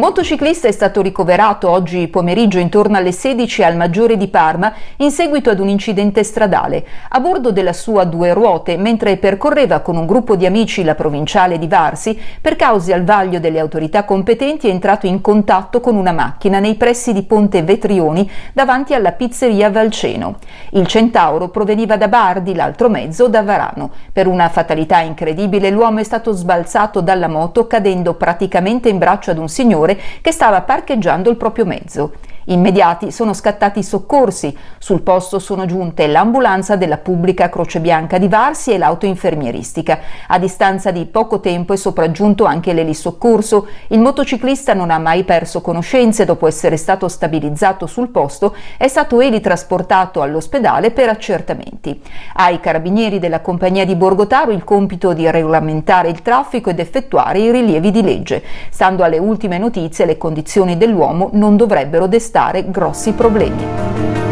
motociclista è stato ricoverato oggi pomeriggio intorno alle 16 al Maggiore di Parma in seguito ad un incidente stradale a bordo della sua due ruote mentre percorreva con un gruppo di amici la provinciale di Varsi. Per cause al vaglio delle autorità competenti è entrato in contatto con una macchina nei pressi di Ponte Vetrioni davanti alla pizzeria Valceno. Il Centauro proveniva da Bardi, l'altro mezzo da Varano. Per una fatalità incredibile l'uomo è stato sbalzato dalla moto cadendo praticamente in braccio ad un signore che stava parcheggiando il proprio mezzo. Immediati sono scattati i soccorsi. Sul posto sono giunte l'ambulanza della pubblica Croce Bianca di Varsi e l'auto infermieristica. A distanza di poco tempo è sopraggiunto anche l'elisoccorso. Il motociclista non ha mai perso conoscenze. Dopo essere stato stabilizzato sul posto è stato elitrasportato all'ospedale per accertamenti. Ai carabinieri della compagnia di Borgotaro il compito di regolamentare il traffico ed effettuare i rilievi di legge. Stando alle ultime notizie, le condizioni dell'uomo non dovrebbero destare grossi problemi.